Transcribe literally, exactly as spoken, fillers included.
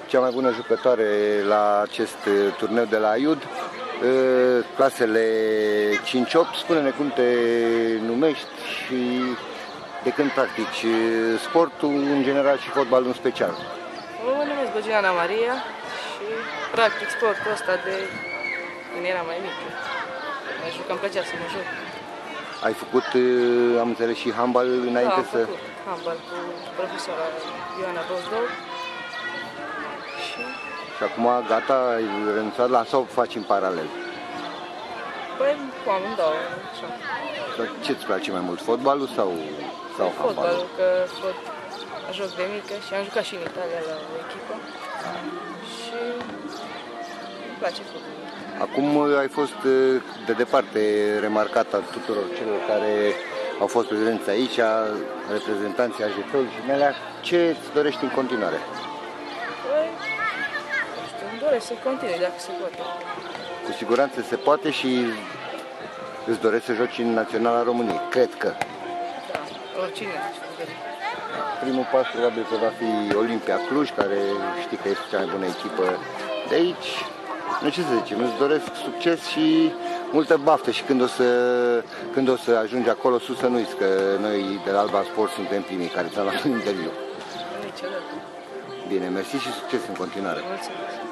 cea mai bună jucătoare la acest turneu de la Aiud, clasele cinci opt. Spune-ne cum te numești și de când practici sportul în general și fotbalul în special. Mă numesc Băgiana Maria și practic sportul ăsta de când eram mai mică. Mă juc, îmi plăcea să mă joc. Ai făcut, am înțeles, și handbal înainte da, să... am făcut handbal cu profesora Ioana Bozdou. Și... și acum gata, ai renunțat la sau faci în paralel? Păi cu amândouă, așa. Ce-ți place mai mult, fotbalul sau, sau handbalul? Fotbalul, că fot, joc de mică și am jucat și în Italia la o echipă și îmi place fotbalul. Acum ai fost de departe remarcat al tuturor celor care au fost prezenți aici, reprezentanții A J P-ului și Nelea. Ce îți dorești în continuare? Păi, știu, îmi doresc să continui, dacă se poate. Cu siguranță se poate și îți dorești să joci în Naționala României, cred că. Da, oricine. Primul pas probabil că va fi Olimpia Cluj, care știi că este cea mai bună echipă de aici. Nu, ce să zicem, îți doresc succes și multă baftă și când o să, când o să ajungi acolo sus, să nu uiți că noi de la Alba Sport suntem primii care ți-am luat un interviu. Niciodată. Bine, mersi și succes în continuare. Mulțumesc.